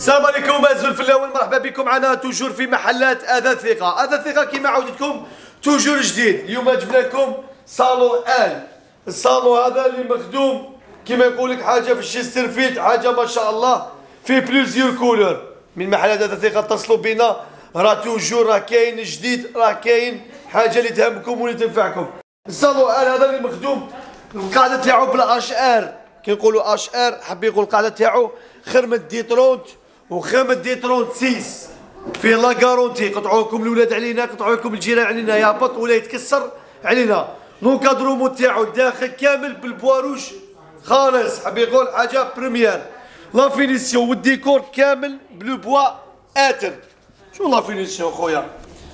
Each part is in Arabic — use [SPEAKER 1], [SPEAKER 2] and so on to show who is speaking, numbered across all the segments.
[SPEAKER 1] السلام عليكم أعزائي الفلاوين، مرحبا بكم معنا توجور في محلات أذى الثقة. أذى الثقة كيما عودتكم توجور جديد. اليوم جبنا لكم صالون الصالون هذا اللي مخدوم كيما يقول لك حاجة في الشيسترفيلد، حاجة ما شاء الله في بلوزيور كولور. من محلات أذى الثقة اتصلوا بنا، راه توجور راه كاين جديد، راه كاين حاجة اللي تهمكم واللي تنفعكم. الصالون هذا اللي مخدوم القاعدة تاعو بالاش ار، كنقولوا اش ار حاب يقول القاعدة تاعو خرمة ديترونت وخامة ديترونت 6 فيه لا كارونتي. قطعوا لكم الاولاد علينا، قطعوا لكم الجيران علينا، يهبط ولا يتكسر علينا. لونكادرومون تاعو الداخل كامل بالبواروج خالص، حاب يقول حاجه بريمير. لا فينيسيون والديكور كامل بلو بوا اتر. شو لا فينيسيون خويا؟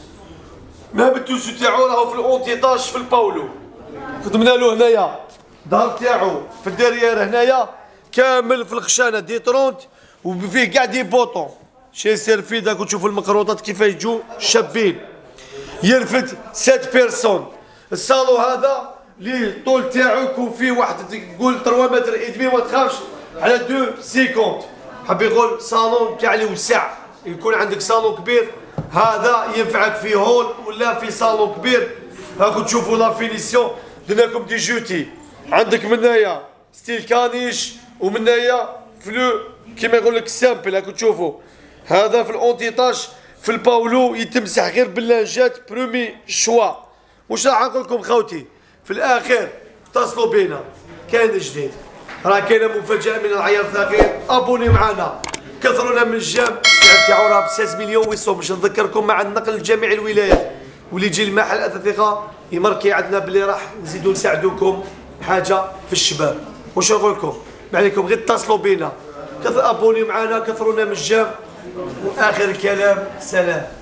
[SPEAKER 1] مام التوسو تاعو راهو في الاونتيطاج في الباولو، خدمنا له هنايا دار تاعو في الدريار هنايا كامل في الخشانه ديترونت، وفيه كاع دي بوطون شي سيرفيد. راكم تشوفوا المقروطات كيفاش يجوا شابين، يرفد 7 بيرسون. الصالون هذا لي الطول تاعو يكون فيه واحد تقول 3 متر ادمي، ما تخافش على 2.50. حاب يقول صالون تاع اللي وسع، يكون عندك صالون كبير هذا ينفعك في هول ولا في صالون كبير. راكم تشوفوا لا فينيسيون، درنا لكم دي جوتي. عندك من هنايا ستيل كانيش ومن هنايا فلو كيما يقول لك سامبل. راكم تشوفوا هذا في الاونتيطاج في الباولو يتمسح غير باللانجات برومي شوا. واش راح نقول لكم خوتي في الاخر؟ اتصلوا بينا، كاين جديد، راه كاينه مفاجاه من العيار الثقيل. ابوني معنا، كثرونا من الجام. السعر تاعو راه ب 6 مليون ويصوم. باش نذكركم مع النقل لجميع الولايات، واللي يجي المحل أذى ثقة يمركي عندنا بلي راح نزيدو نساعدوكم حاجه في الشباب. واش نقول لكم؟ ما عليكم غير اتصلوا بينا، ابوني معنا، كثرونا من الجام. واخر الكلام سلام.